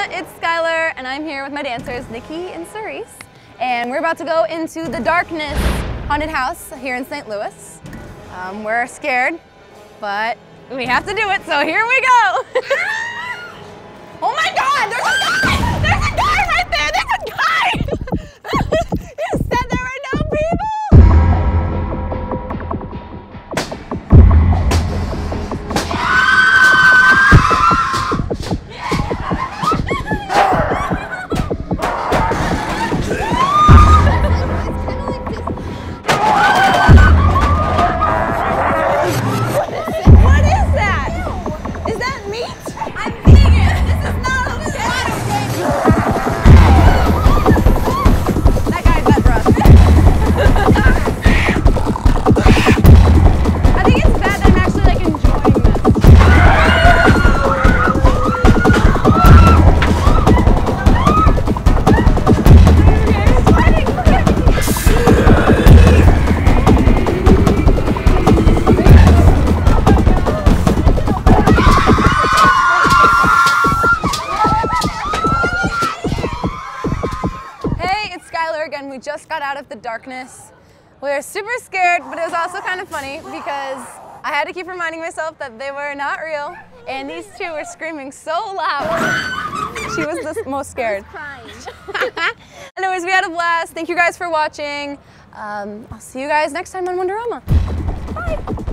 it's Skylar, and I'm here with my dancers, Nikki and Cerise. And we're about to go into the Darkness haunted house here in St. Louis. We're scared, but we have to do it, so here we go. Oh my God, there's a guy! There's a guy right there, there's a guy! You said there were no people! Again, we just got out of the Darkness. We were super scared, but it was also kind of funny because I had to keep reminding myself that they were not real, and these two were screaming so loud. She was the most scared. I was crying. Anyways, we had a blast. Thank you guys for watching. I'll see you guys next time on Wonderama. Bye.